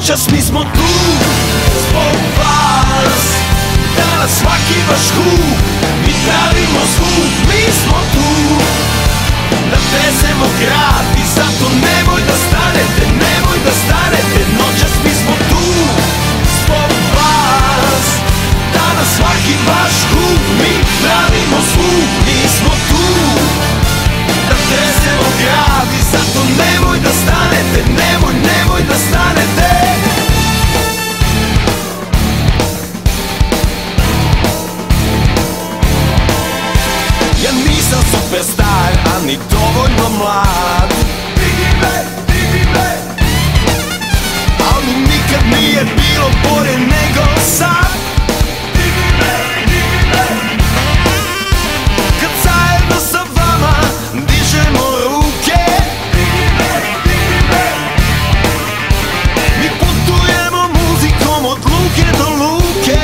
Noćas mi smo tu zbog vas. Danas svaki vaš huk mi pravimo zvuk. Mi smo tu da tresemo grad i zato nemoj da stanete, nemoj da stanete. Noćas mi smo tu zbog vas. Danas svaki vaš huk mi pravimo zvuk. Mi smo tu da tresemo grad i zato nemoj da stanete, nemoj, nemoj da stanete. Ja nisam superstar, a ni dovoljno mlad, ali nikad nije bilo bolje nego sad. Kad zajedno sa vama dižemo ruke, mi putujemo muzikom od luke do luke.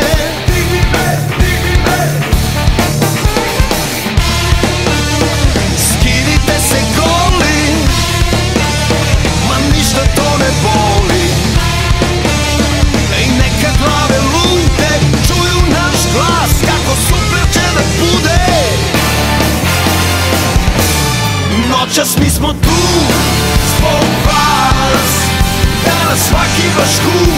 Skidite se goli, ma ništa to ne boli. I neka glave lute čuju naš glas, kako super će da bude. Noćas mi smo tu zbog vas. Danas svaki vaš huk